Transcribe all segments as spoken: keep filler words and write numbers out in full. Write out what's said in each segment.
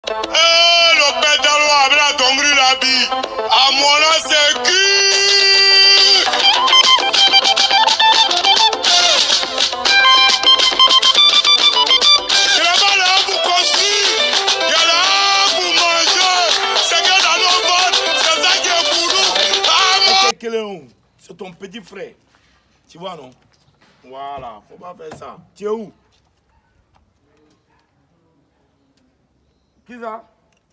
Eh, le pédalo avec la tongri la vie. À mon âge, c'est qui? Il n'y a pas là pour construire. Il y a là pour manger. C'est que dans nos ventres, c'est ça qui est pour nous. Ah, moi. C'est ton petit frère. Tu vois, non? Voilà, faut pas faire ça. Tu es où? Qui ça?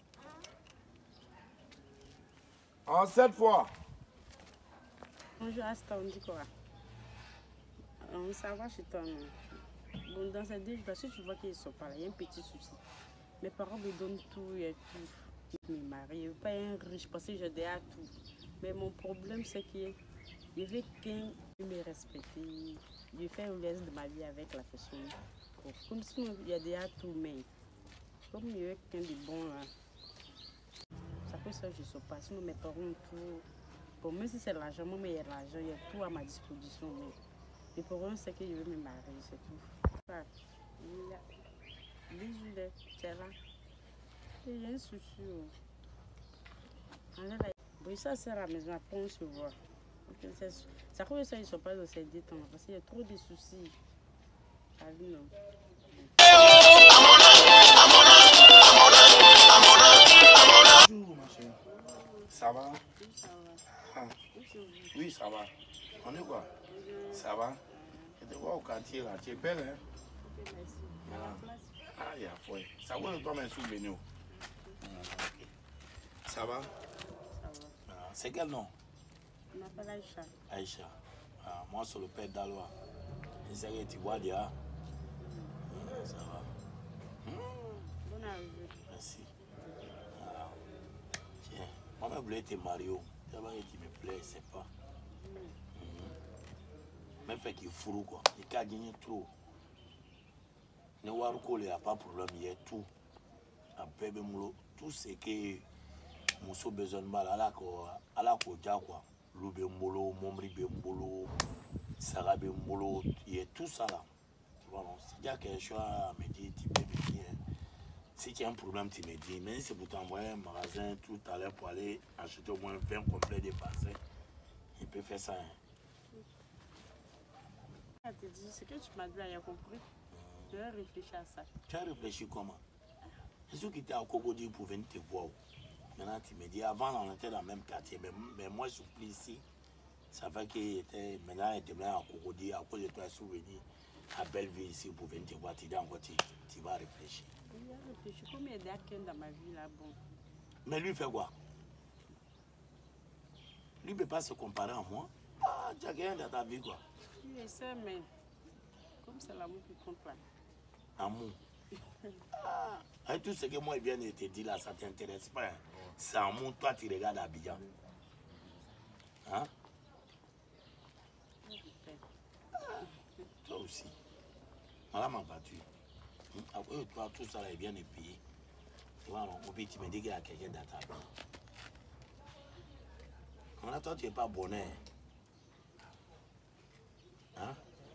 En sept fois. Bonjour, Asta, on dit quoi? On ça va chez toi, non? Bon, dans ces deux jours, si tu vois qu'ils ne sont pas là, il y a un petit souci. Mes parents me donnent tout et tout. Je me marie, je ne veux pas être riche parce que j'ai déjà tout. Mais mon problème, c'est que je veux qu'un me respecte. Je fais le reste de ma vie avec la personne. Bon, comme si il y a déjà tout, mais comme il y a quelqu'un de bon là, ça fait ça que je ne sais pas. Sinon, mes parents ont tout. Bon, même si c'est l'argent, moi, il y a l'argent, il y a tout à ma disposition. Mais le problème, c'est que je veux me marier, c'est tout. Enfin, il y a bisous, tu es là. Il y a un souci. On est là. Bon, ça, c'est à la maison, après on se voit. Ça fait ça, ils ne sont pas dans ces deux temps parce qu'il y a trop de soucis. Ça dit non. Bonjour, ma chérie. Ça va? Oui, ça va. Ah. Oui, ça va. On est quoi? Ça va? Je te vois au quartier là. Tu es belle, hein? Ok, merci. Voilà. Ah, il y a foi. Ça va de toi, mes souvenirs? Ça va? Ça va. Ah, c'est quel nom? On m'appelle Aïcha. Aïcha. Ah, moi, c'est le père d'Aloa. Et c'est que tu vois déjà. Ça va. Bonne arrivée. Merci. Ah. Tiens, moi, je voulais te marier. C'est vrai que tu me plais, c'est pas. Même fait qu'il fourre quoi. Il a gagné trop. Ne voir qu'il n'y a pas de problème, il y a tout. Après, tout ce que Mousso besoin de mal, à la koja quoi. Loube mbolo, Momri mbolo, Sarah mbolo, il y a tout ça là. Tu vois, non? Si il y a quelque chose à me dire, tu peux me dire. Si tu as un problème, tu me dis. Mais c'est pour t'envoyer un magasin tout à l'heure pour aller acheter au moins vingt complets de bassins. Il peut faire ça. Hein. Elle te dit, ce que tu m'as dit, il a compris. Je vais réfléchir à ça. Tu as réfléchi comment? C'est sûr qu'il était à Cocody pour venir te voir. Maintenant, tu me dis, avant, on était dans le même quartier, mais, mais moi, je suis plus ici. Ça fait qu'il était, maintenant, il était à Cocody, à cause de toi, il est souvenu à Belleville ici pour venir te voir. Tu dis encore, tu, tu vas réfléchir. Oui, j'ai réfléchi. Comme il y a des actions dans ma vie, là, bon. Mais lui, fait quoi? Lui ne peut pas se comparer à moi. Ah, tu as gagné dans ta vie, quoi. Oui, je sais, mais comme c'est l'amour qui compte là. Amour. Ah, et tout ce que moi, je viens de te dire là, ça ne t'intéresse pas. Hein? C'est amour, toi, tu regardes Abidjan. Hein? Ah, toi aussi. Voilà ma voiture. Après, toi, tout ça, là, il vient de payer. Tu vois, non, puis tu me dis qu'il y a quelqu'un dans ta vie. Maintenant, toi, tu n'es pas bonnet. Hein?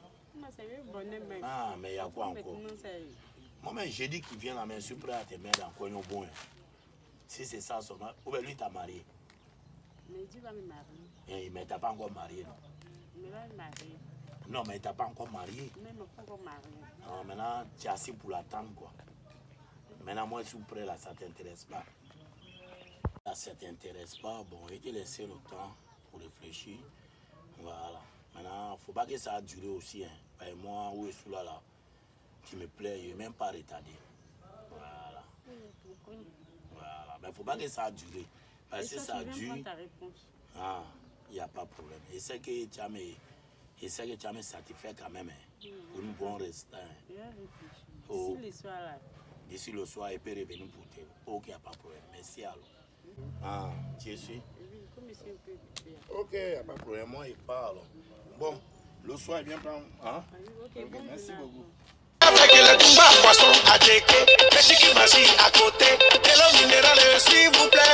Ah, mais il y a quoi encore? Moi-même, j'ai dit qu'il vient là, mais je suis prêt à te mettre dans le coin bon. Si c'est ça, son... ou bien lui t'a marié. Mais Dieu va me marier. Mais tu n'as pas encore marié, non? Il va me marier. Non, mais tu n'as pas encore marié. Mais il ne m'a pas encore marié. Non, maintenant, tu es assis pour l'attendre, quoi. Maintenant, moi, je suis prêt là, ça ne t'intéresse pas. Là, ça ne t'intéresse pas, bon, je t'ai laissé le temps pour réfléchir. Voilà. Maintenant, il ne faut pas que ça a duré aussi. Hein. Et moi, où je suis là, là, tu me plais, je n'ai même pas retardé. Voilà. Voilà. Mais il ne faut pas que ça a duré. Parce que ça a duré. Ah, il n'y a pas de problème. Et c'est que tu as me, et c'est que tu as me satisfait quand même. Hein, pour un bon restant. Oh. D'ici le soir, là. D'ici le soir, il peut revenir pour te. Ok, il n'y a pas de problème. Merci alors. Ah, tu es sûr? Oui, comme ici, on peut. Ok, il n'y a pas de problème. Moi, il parle. Bon, le soir, il vient prendre. Hein? Okay, ok, merci beaucoup. Avec le Toumba poisson à Deke, pêche qui magie à côté, et l'eau minérale s'il vous plaît.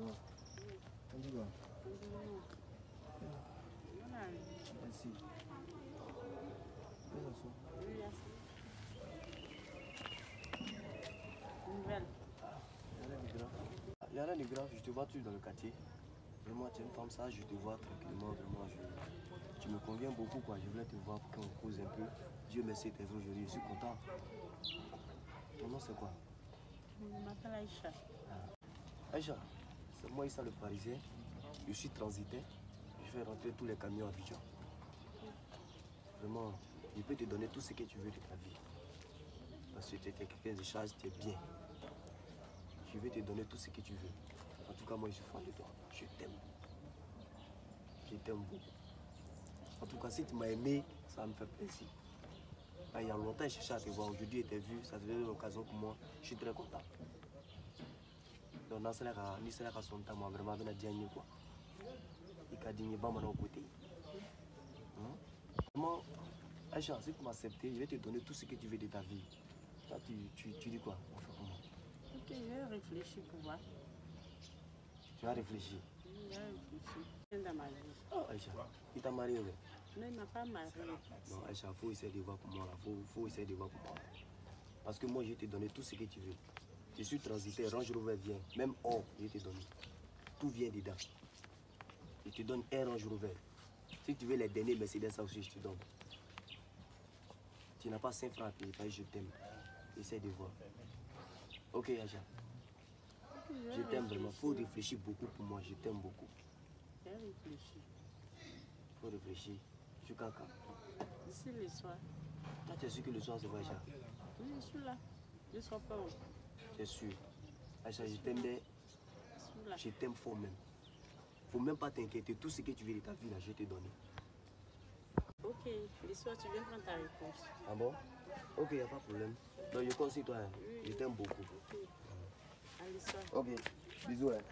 Merci. rien de grave, je te vois toujours dans le quartier. Vraiment, tu es une femme sage, je te vois tranquillement, vraiment, je, tu me conviens beaucoup, quoi. Je voulais te voir pour qu'on cause un peu. Dieu merci, t'es vu aujourd'hui, je suis content. Ton nom c'est quoi? Je m'appelle Aïcha. Ah. Aïcha, c'est moi Issa le Parisien. Je suis transitaire. Je fais rentrer tous les camions à Abidjan. Vraiment, je peux te donner tout ce que tu veux de ta vie. Parce que tu es quelqu'un de charge, tu es bien. Je vais te donner tout ce que tu veux. En tout cas, moi, je suis fan de toi. Je t'aime. Je t'aime beaucoup. En tout cas, si tu m'as aimé, ça me fait plaisir. Ah, il y a longtemps, je cherchais à te voir. Aujourd'hui, tu es vu. Ça devient une occasion pour moi. Je suis très content. Donc, dans ce cas, ni cela son temps, moi, vraiment, avec la digne, quoi. Il a dit, bon, mon côté. Vraiment, Aïcha, si tu m'acceptes, je vais te donner tout ce que tu veux de ta vie. Toi, tu, tu, tu dis quoi? On fait comment? Ok, je vais réfléchir pour voir. Tu vas réfléchir. Je vais réfléchir. Il vient de ma vie. Oh, Aïcha, il t'a marié, oui? Non, il ne m'a pas marié. Non, Aïcha, il faut essayer de voir pour moi. Il faut, faut essayer de voir pour moi. Parce que moi, je vais te donner tout ce que tu veux. Je suis transitaire, Range Rover vient. Même or, je vais te donner. Tout vient dedans. Je te donne un Range Rover. Si tu veux les derniers Mercedes, ça aussi, je te donne. Tu n'as pas cinq francs à payer, je t'aime. Essaye de voir. Ok, Aïcha. Okay, je t'aime vraiment. Il faut réfléchir beaucoup pour moi. Je t'aime beaucoup. Je vais réfléchir. Il faut réfléchir. Je suis caca. Ici le soir. Toi, tu es sûr que le soir, c'est vrai, Aïcha? Oui, je suis là. Je ne sois pas où. Tu es sûr? Aïcha, je t'aime bien. Je t'aime fort même. Faut même pas t'inquiéter. Tout ce que tu veux de ta vie, là, je vais te donner. Ok, le soir, tu viens prendre ta réponse. Ah bon? Ok, il n'y a pas de problème. Donc, je compte sur toi. Hein. Oui. Je t'aime beaucoup. Ok. Allez, soir. Ok, bisous. Hein.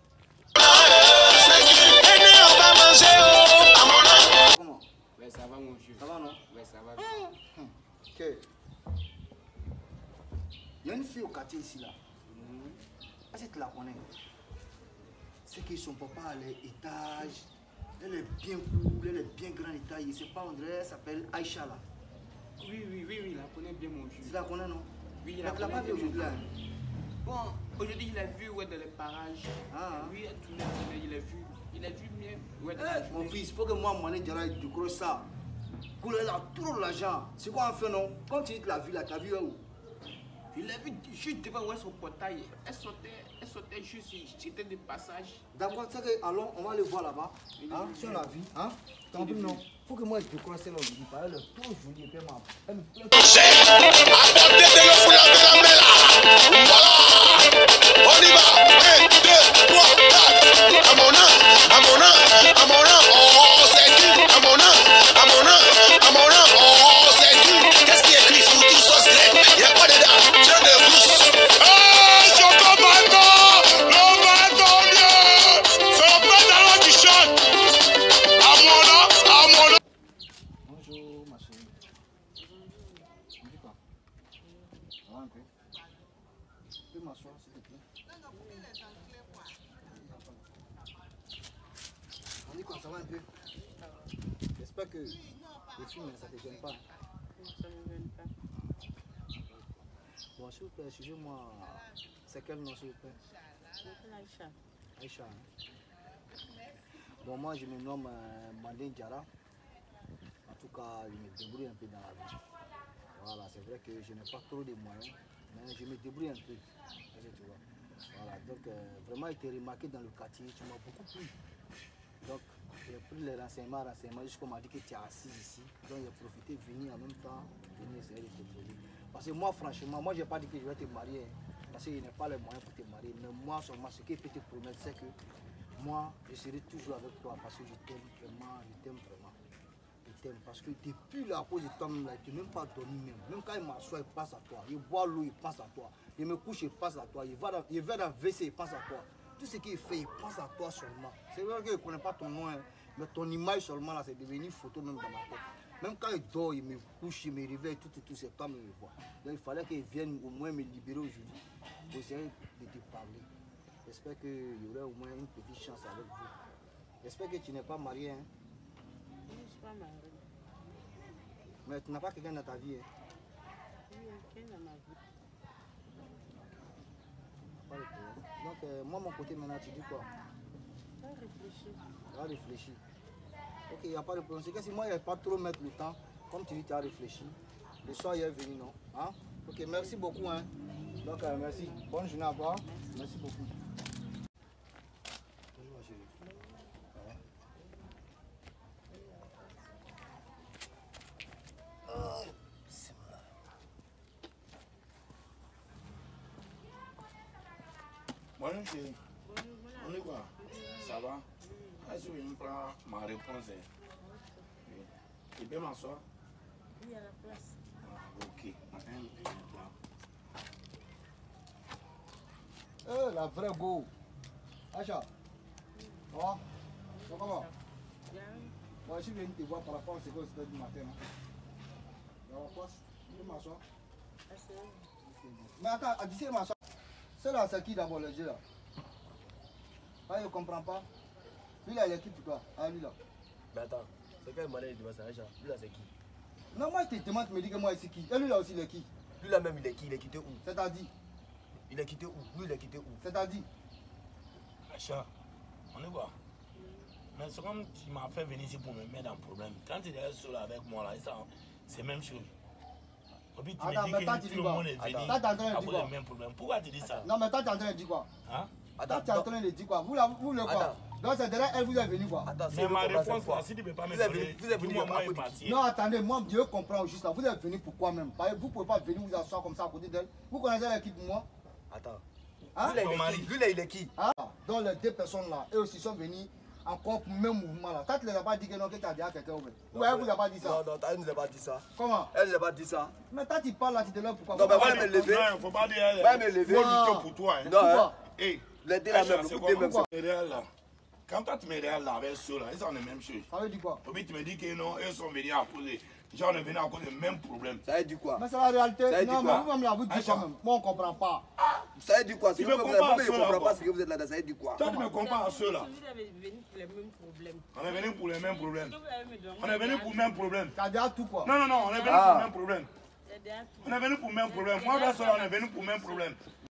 Comment? Ouais, ça va, mon vieux. Ça va, non? Ouais, ça va. Mmh. Hum. Ok. Il y a une fille au quartier ici, là. Mmh. Est-ce que tu la connais? C'est que son papa a l'étage. Elle est bien cool, elle est bien grande et taille. C'est pas André, elle s'appelle Aïcha là. Oui, oui, oui, oui, il la connaît bien, mon vieux. Tu la connais, non? Oui, il la la connaît. Tu l'as pas vu aujourd'hui là? Bon, aujourd'hui, il a vu ouais, dans les parages. Ah, oui, tout le monde, il a vu. Il a vu bien. Ouais, eh, mon fils, il faut que moi, mon Diara, tu crois ça. Couler là, trop l'argent. C'est quoi en fait, non? Quand tu dis que la vie là, tu as vu où? Il a vu juste devant ouais, son portail. Elle sortait, elle sortait juste, c'était de passage. D'accord, c'est que, allons, on va aller voir là-bas. Hein, si on l'a vu, hein? T'as vu, non? Faut que moi, je te croise celle-là aujourd'hui. Elle est trop jolie et puis elle me plaît. Apportez de l'eau pour laver la main là. Voilà. On y va. un, deux, trois, quatre. À mon nom, à mon nom, à mon nom. Oh, c'est qui? À mon nom, à mon nom, à mon nom. Oh, c'est qui? Qu'est-ce qui est écrit sous tout sauce grec? Il n'y a pas de dents. Tiens de brousse. Ah, Choco Mato! Le Mato Dieu! C'est le père d'Allah qui chante. À mon nom, à mon nom. Bonjour, ma chérie. Tu me dis quoi? Ça va un peu? Tu peux m'asseoir, s'il te plaît? On dit quoi? Ça va un peu? J'espère que le film, ça ne te gêne pas. Ça ne me gêne pas. Bon, s'il vous plaît, excusez-moi. C'est quel nom, s'il vous plaît? Je m'appelle Aïcha. Aïcha. Hein? Bon, moi, je me nomme euh, Mandin Diara. En tout cas, je me débrouille un peu dans la vie. Voilà, c'est vrai que je n'ai pas trop de moyens, mais je me débrouille un peu. Tu vois. Voilà, donc euh, vraiment, il était remarqué dans le quartier, tu m'as beaucoup plu. Donc, j'ai pris les renseignements, renseignements, jusqu'à m'a dit que tu es assis ici. Donc, j'ai profité de venir en même temps, venir essayer de te poser. Parce que moi, franchement, moi, je n'ai pas dit que je vais te marier. Parce qu'il n'y a pas les moyens pour te marier. Mais moi, seulement, ce que je peux te promettre, c'est que moi, je serai toujours avec toi parce que je t'aime vraiment, je t'aime vraiment. Je t'aime parce que depuis la cause de toi, là, tu n'as même pas dormi même. Même quand il m'assoit, il pense à toi. Il boit l'eau, il pense à toi. Il me couche, il pense à toi. Il va dans, il va dans le W C, il pense à toi. Tout ce qu'il fait, il pense à toi seulement. C'est vrai que je ne connais pas ton nom, hein, mais ton image seulement, là, c'est devenu une photo même dans ma tête. Même quand il dort, il me couche, il me réveille, tout, tout, tout, c'est toi qui me vois. Donc il fallait qu'il vienne au moins me libérer aujourd'hui pour essayer de te parler. J'espère qu'il y aurait au moins une petite chance avec vous. J'espère que tu n'es pas marié. Hein? Je ne suis pas mariée. Mais tu n'as pas quelqu'un dans ta vie. Hein? Oui, quelqu'un dans ma vie. Pas de problème. Donc, euh, moi, mon côté, maintenant, tu dis quoi? Va réfléchir. Tu as réfléchi. Ok, il n'y a pas de problème. C'est que si moi, il n'y a pas trop mettre le temps, comme tu dis, tu as réfléchi. Le soir, il est venu, non? Hein? Ok, merci beaucoup. Hein? Donc, euh, merci. Bonne journée à toi. Merci, merci beaucoup. Bonjour, chérie. Ça va? Oh, Bonjour chérie. On est quoi? Ça va? Est-ce que je prends ma réponse? Oui. Tu peux m'asseoir? Oui, à la place. Ah, ok. Un, Euh, la vraie go. Acha. Ça va? Ça va comment? Bien. Moi, je suis venu te voir par rapport à ce que c'était du matin. Hein. La place, tu peux m'asseoir? Assez. Mais attends, d'ici m'asseoir. C'est là, c'est qui d'abord le jeu là? Ah, je ne comprends pas. Lui là, il est qui pour toi? Ah, lui là. Mais attends, c'est quel modèle il demande ça, Aïcha? Lui là, c'est qui? Non, moi, je te demande, tu me dis que moi, c'est qui? Et lui là aussi, il est qui? Lui là même, il est qui? Il est quitté où? C'est-à-dire? Il est quitté où? Lui, il est quitté où? C'est-à-dire? Acha, on est quoi? Mais c'est comme tu m'as fait venir ici pour me mettre en problème. Quand tu es seul avec moi là, c'est la même chose. Et puis tu Attends, me mais dis toi, que tu tout dis le quoi? monde est venu Attends, t'es en train de à dire cause quoi? des mêmes problèmes. Pourquoi tu dis ça? Non, mais toi, tu es en train de dire quoi? Hein? Toi, tu es en train de dire quoi? Vous, là, vous, le quoi? Attends. Donc, c'est derrière elle, vous êtes venu quoi? Attends, Mais ma réponse là, si tu ne peux pas me Vous êtes donner, venu- vous êtes venu dis-moi, à moi, côté il de partit. Non, attendez, moi, je comprends juste là. Vous êtes venu pourquoi même? Parce que vous ne pouvez pas venir vous asseoir comme ça à côté d'elle. Vous connaissez l'équipe pour moi? Attends. Hein? Lui là, il Ton est mari. qui? Lui là, il est qui? Ah, donc les deux personnes là, eux aussi sont venus encore pour le même mouvement là. Toi, tu ne les as pas dit que non, que tu as dit à quelqu'un ou bien? Ou elle vous a pas dit ça? Non, non, elle nous a pas dit ça. Comment? Elle nous a pas dit ça. Mais toi, tu parles là, tu te lèves pourquoi? Non, mais Pourquoi? va me lever. Non, il ne faut pas dire. Va me lever. Faut Non. lutter pour toi. Hein. Non, hein. Pourquoi? Hey, Les deux là Aïcha, même, c'est écoutez quoi? même ça. Tu me réelles là. Quand toi tu me réelles là avec ceux là, ils sont les mêmes choses. Ça veut dire quoi? Et puis tu me dis que non, ils sont venus à cause de. Genre, on est venus à cause des mêmes problèmes. Ça veut dire quoi? Mais c'est la réalité. Ça veut dire Non, mais quoi? vous-même là, vous dites Aïcha. quand même. Moi, on ne comprend pas. Ça veut dire quoi? Si Tu vous me ne compares à ceux-là, comprenez quoi. pas ce que vous êtes là, ça veut dire quoi? Toi, tu me compares à ceux là. Vous avez venu pour les mêmes problèmes. On est venu pour les mêmes problèmes. Ce que vous avez me donné, On est venu pour les mêmes problèmes. Tu as déjà tout quoi? Non, non, non, on est venu Ah. pour les mêmes problèmes. il y a des On est venu pour le même problème. Moi, avec cela, on est venu pour le même problème.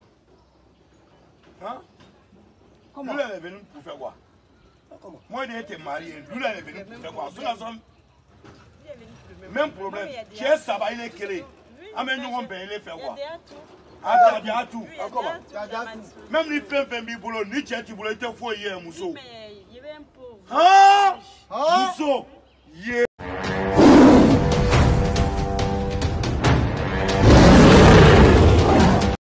Hein? Comment? Lui, là, il est venu pour faire quoi? Comment? Moi, il était marié. Lui, là, il est venu pour faire quoi? Ceux-là sont Vous avez venu pour le même même problème. Non, mais il y a des Qui est ça va, il est créé. Oui, Ah, mais mais nous, je- on peut aller faire Il y a quoi? des atouts. Ah, tu as tout. Oui, il y a Ah, comment? des atouts, Tu as il y a déjà des tout. atouts. Même les femmes font du boulot, ni tu as du boulot, il te faut hier, Oui, Mousso. mais il y avait un pauvre. Ah! Ah! Mousso! Yeah!